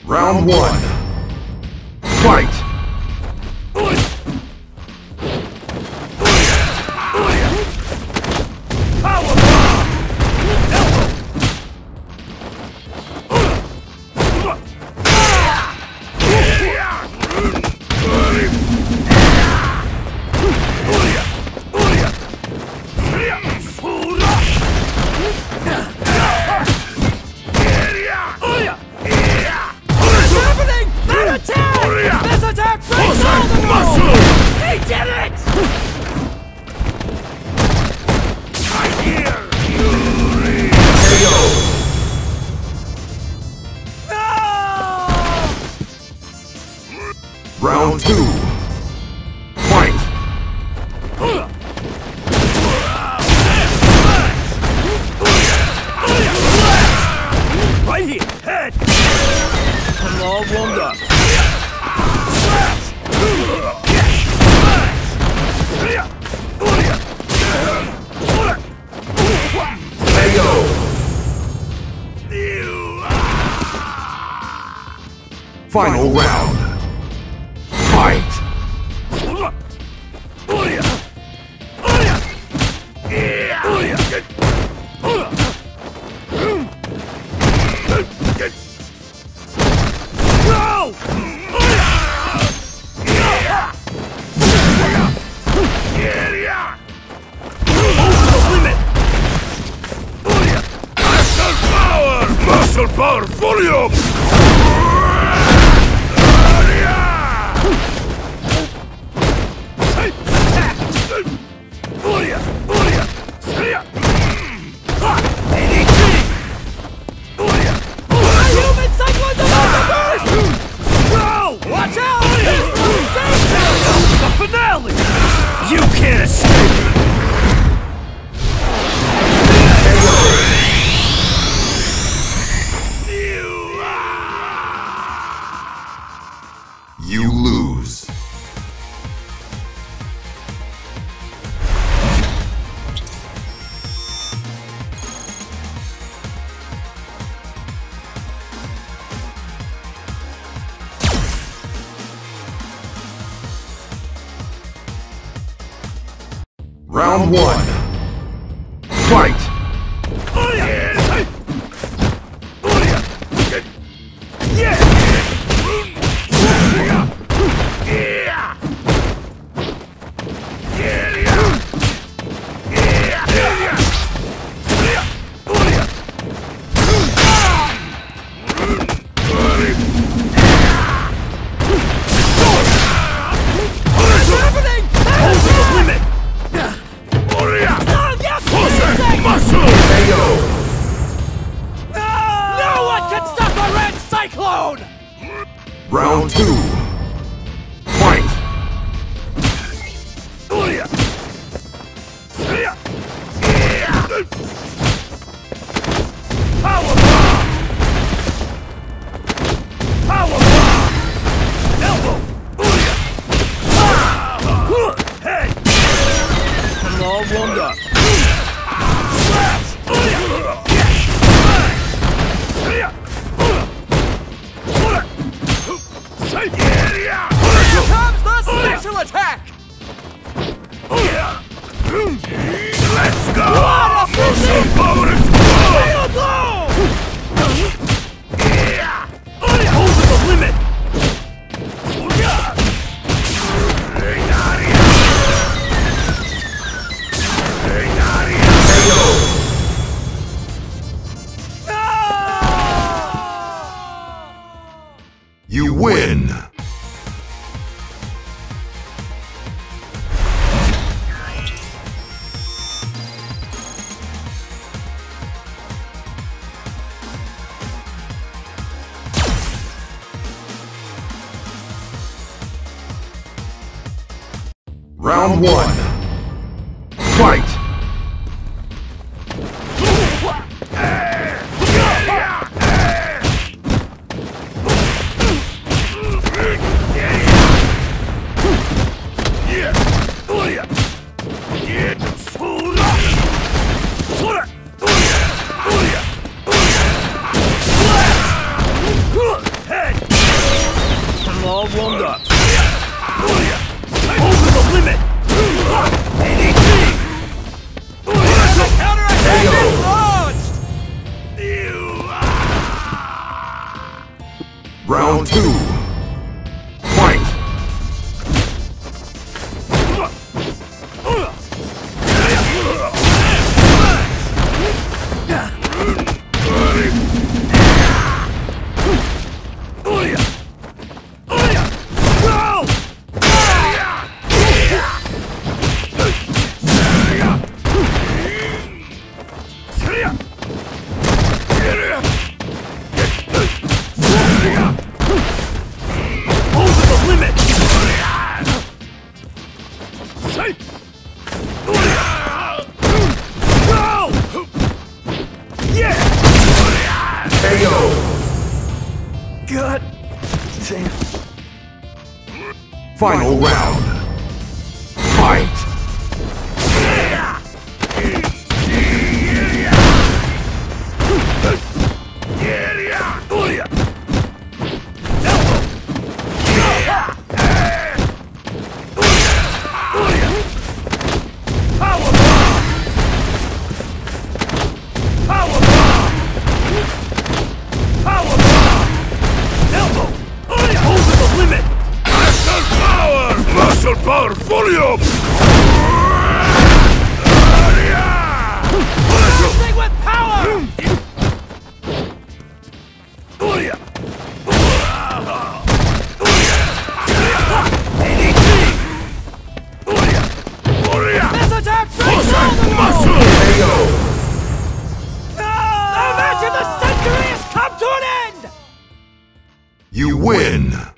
Round one. Fight! Power bomb! Elbow! He did it! I hear Yuri! KO! No! Round two. Fight! Right here, head! I'm all warmed up. KO! Final round. Fight! Muscle power volume! Human cyclone burst! Bro, watch out! The finale! You can't escape! You lose. Round one. Fight! Cyclone! Round two. Fight! Power bomb! Power bomb! Elbow! Head! I'm all warmed up. Slash! Here comes the special attack! Let's go! What a fishing! Fatal blow! Over the limit! You win! Round one. Fight! Head! Round 2. Fight! God damn. Final round. Fight! Muscle power, volume! Something with power! This attack breaks all the Muscle! The match of the century has come to an end! You win!